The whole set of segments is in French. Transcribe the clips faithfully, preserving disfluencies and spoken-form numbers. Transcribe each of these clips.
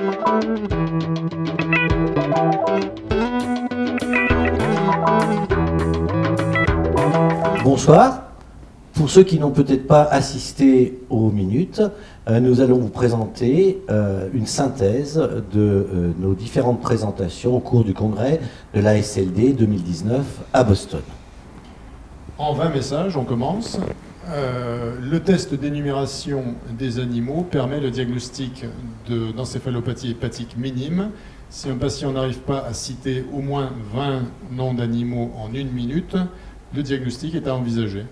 Bonsoir. Pour ceux qui n'ont peut-être pas assisté aux minutes, euh, nous allons vous présenter euh, une synthèse de euh, nos différentes présentations au cours du congrès de l'A S L D deux mille dix-neuf à Boston. En vingt messages, on commence. Euh, le test d'énumération des animaux permet le diagnostic d'encéphalopathie hépatique minime. Si un patient n'arrive pas à citer au moins vingt noms d'animaux en une minute, le diagnostic est à envisager.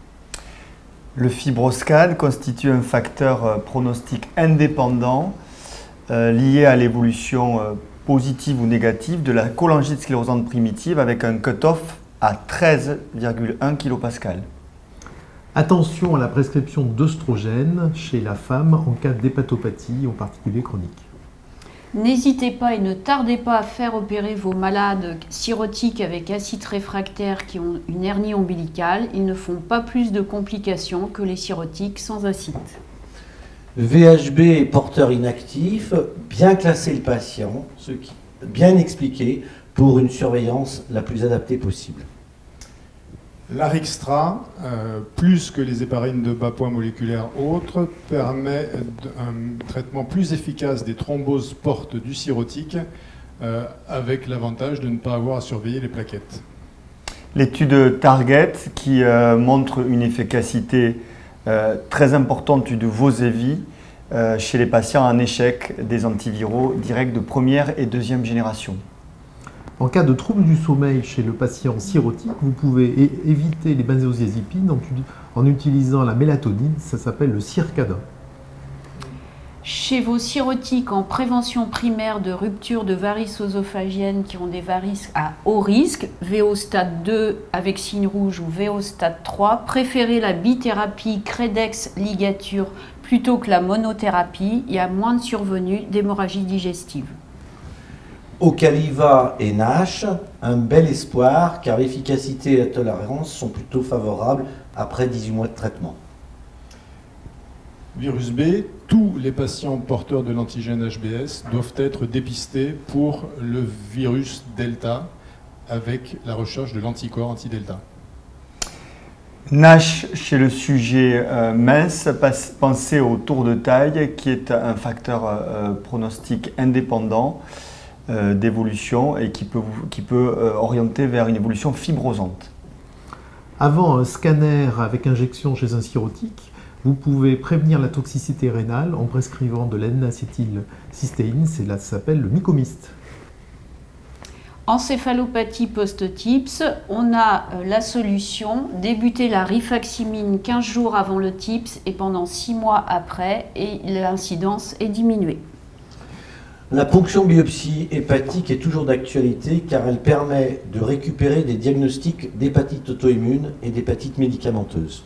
Le fibroscan constitue un facteur pronostic indépendant euh, lié à l'évolution euh, positive ou négative de la cholangite sclérosante primitive avec un cut-off à treize virgule un kilopascal. Attention à la prescription d'œstrogènes chez la femme en cas d'hépatopathie, en particulier chronique. N'hésitez pas et ne tardez pas à faire opérer vos malades cirrhotiques avec acide réfractaire qui ont une hernie ombilicale. Ils ne font pas plus de complications que les cirrhotiques sans acide. V H B est porteur inactif, bien classer le patient, ce qui, bien expliqué pour une surveillance la plus adaptée possible. L'Arixtra, euh, plus que les héparines de bas poids moléculaire autres, permet un traitement plus efficace des thromboses portes du cirrhotique, euh, avec l'avantage de ne pas avoir à surveiller les plaquettes. L'étude Target, qui euh, montre une efficacité euh, très importante de Vosevi euh, chez les patients en échec des antiviraux directs de première et deuxième génération. En cas de trouble du sommeil chez le patient cirrhotique, vous pouvez éviter les benzodiazépines en, en utilisant la mélatonine, ça s'appelle le Circada. Chez vos cirrhotiques en prévention primaire de rupture de varices œsophagiennes qui ont des varices à haut risque, V O stade deux avec signe rouge ou V O stade trois, préférez la bithérapie Credex ligature plutôt que la monothérapie. Il y a moins de survenue d'hémorragie digestive. Ocaliva et NASH, un bel espoir car l'efficacité et la tolérance sont plutôt favorables après dix-huit mois de traitement. Virus B, tous les patients porteurs de l'antigène H B S doivent être dépistés pour le virus Delta avec la recherche de l'anticorps anti-Delta. NASH chez le sujet euh, mince, pensez au tour de taille qui est un facteur euh, pronostic indépendant Euh, d'évolution et qui peut, qui peut euh, orienter vers une évolution fibrosante. Avant un scanner avec injection chez un cirrhotique, vous pouvez prévenir la toxicité rénale en prescrivant de l'N-acétylcystéine, ça s'appelle le Mycomyst. Encéphalopathie post-TIPS, on a euh, la solution, débuter la rifaximine quinze jours avant le TIPS et pendant six mois après, et l'incidence est diminuée. La ponction biopsie hépatique est toujours d'actualité car elle permet de récupérer des diagnostics d'hépatite auto-immune et d'hépatite médicamenteuse.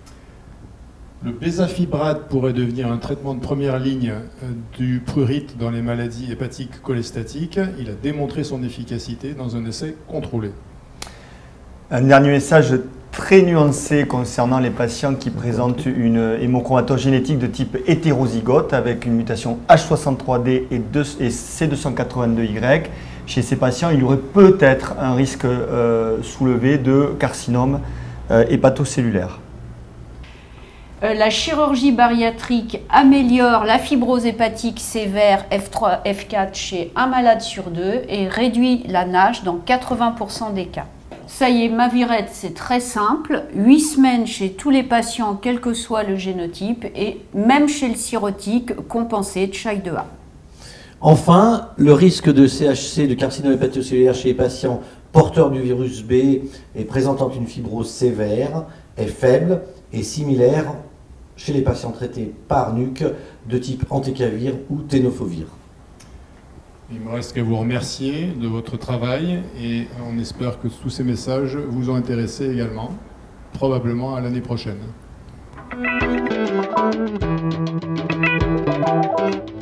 Le bezafibrate pourrait devenir un traitement de première ligne du prurite dans les maladies hépatiques cholestatiques. Il a démontré son efficacité dans un essai contrôlé. Un dernier message très nuancé concernant les patients qui présentent une hémochromatose génétique de type hétérozygote avec une mutation H soixante-trois D et C deux cent quatre-vingt-deux Y. Chez ces patients, il y aurait peut-être un risque euh, soulevé de carcinome euh, hépatocellulaire. Euh, la chirurgie bariatrique améliore la fibrose hépatique sévère F trois F quatre chez un malade sur deux et réduit la NASH dans quatre-vingts pour cent des cas. Ça y est, Mavyret, c'est très simple, huit semaines chez tous les patients, quel que soit le génotype, et même chez le cirrhotique, compensé de Child deux A. Enfin, le risque de C H C, de carcinome hépatocellulaire chez les patients porteurs du virus B et présentant une fibrose sévère est faible et similaire chez les patients traités par N U C de type entecavir ou tenofovir. Il me reste qu'à vous remercier de votre travail et on espère que tous ces messages vous ont intéressé également, probablement à l'année prochaine.